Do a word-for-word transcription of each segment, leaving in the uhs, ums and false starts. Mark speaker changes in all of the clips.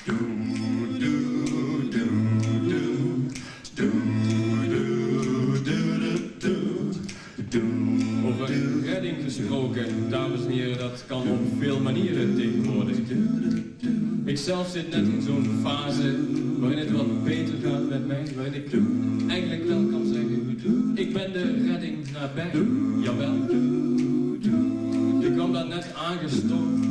Speaker 1: Over redding gesproken, dames en heren, dat kan op veel manieren tegenwoordig. Ik zelf zit net in zo'n fase waarin het wat beter gaat met mij, waarin ik eigenlijk wel kan zeggen, ik ben de redding nabij, jawel. Ik kwam daar net aangestormd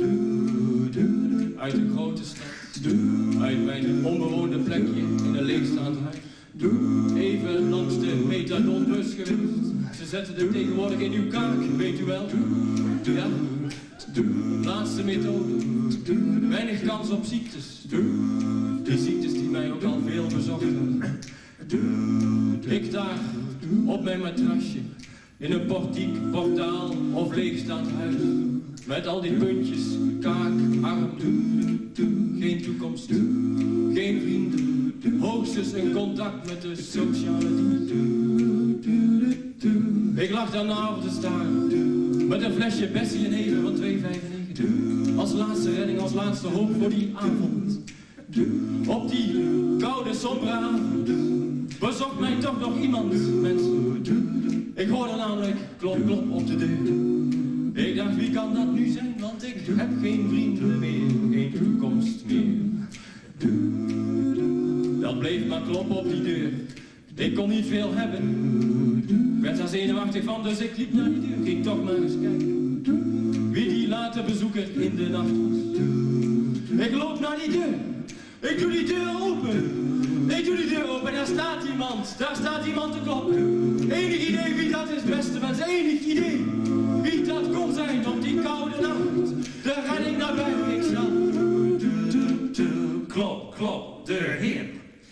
Speaker 1: uit een grote stad, uit mijn onbewoonde plekje in een leegstaand huis. Even langs de metadonbus geweest. Ze zetten het tegenwoordig in uw kaak, weet u wel. Ja, laatste methode. Weinig kans op ziektes. Die ziektes die mij ook al veel bezochten. Ik daar, op mijn matrasje, in een portiek, portaal of leegstaand huis. Met al die puntjes, kaak, arm, geen toekomst, geen vrienden, hoogstens een contact met de sociale dienst. Ik lag daarna op te staren, met een flesje Bessie en Even van twee vijfennegentig. Als laatste redding, als laatste hoop voor die avond. Op die koude, sombere avond bezocht mij toch nog iemand, mensen. Ik hoorde namelijk klop, klop op de deur. Ik dacht, wie kan dat nu zijn? Want ik heb geen vrienden meer, geen toekomst meer. Dat bleef maar kloppen op die deur. Ik kon niet veel hebben. Ik werd daar zenuwachtig van, dus ik liep naar die deur. Ging toch maar eens kijken wie die late bezoeker in de nacht was. Ik loop naar die deur. Ik doe die deur open. Ik doe die deur open en daar staat iemand. Daar staat iemand te kloppen. Enig idee wie dat is, beste mensen. Enig idee wie dat kon zijn op die koude nacht. De redding nabij, ik snap. Klop, klop, de Heer.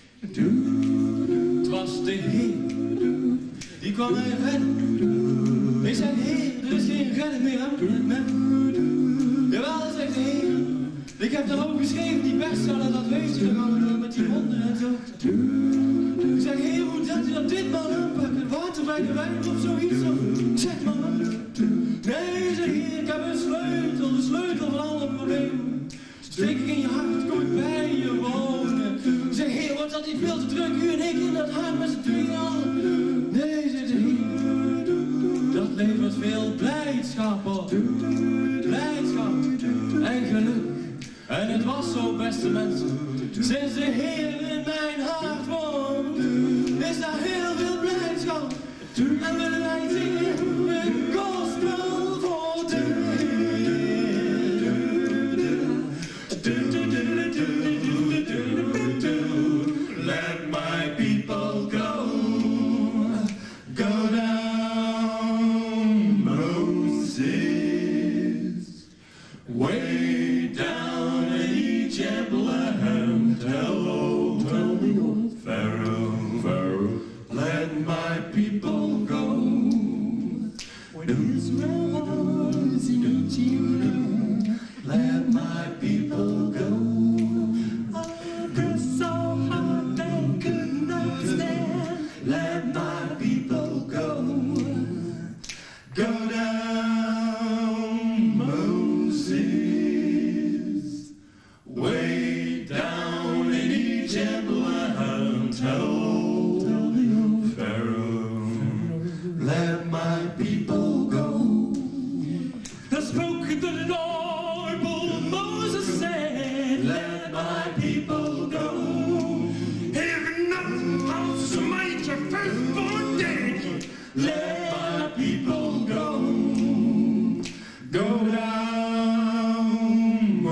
Speaker 1: Het was de Heer. Die kwam mij redden. Ik zei, Heer, er is geen redding meer aan met me. Jawel, zegt de Heer. Ik heb er ook geschreven, die bestseller, dat weet je nog, met die honden en zo. Ik zeg, Heer, hoe zet u dat dit maar aanpakken? Water bij de wijn of zoiets? Of zeg maar wat. Nee, zeg Heer, ik heb een sleutel, de sleutel van alle problemen. Steek ik in je hart, kom ik bij je wonen. Ik zeg, Heer, wordt dat niet veel te druk? U en ik in dat hart met z'n tweeën allen. Nee, zegt de Heer, dat levert veel blijdschap op. Blijdschap en geluk. En het was zo, beste mensen, sinds de Heer in mijn hart woont, is daar heel veel blijdschap. En willen wij zingen een gospel voor de Heer. Let my people go, go down, Moses, way down in Egypt land, hello, tell the old Pharaoh, Pharaoh, let my people go. When Israel was in Egypt, let my people go. It's so hard they could not stand, let my people go. Go down, Moses, way down in Egypt land, tell, tell the old Pharaoh, let my people go. The spoke the Lord, Moses said, let my people go. If not, I'll smite your firstborn dead. Let my people go. Go down,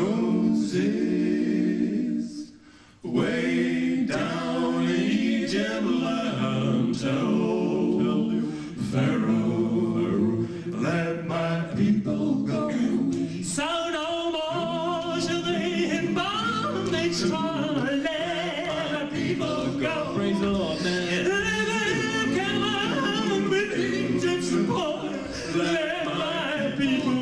Speaker 1: Moses, way down in Egypt land, tell Pharaoh, let my people go. So no more shall they in bondage try, let my people go. Praise the Lord, man. Let my people